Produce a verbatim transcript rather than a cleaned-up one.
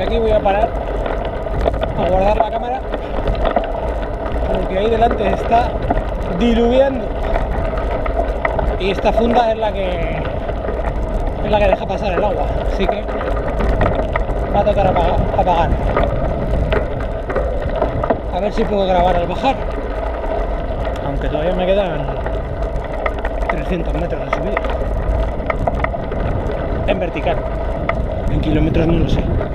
aquí voy a parar a guardar la cámara porque ahí delante está diluviando y esta funda es la que es la que deja pasar el agua, así que va a tocar apagar, apagar. A ver si puedo grabar al bajar, aunque todavía me quedan trescientos metros de subida en vertical, en kilómetros no lo sé.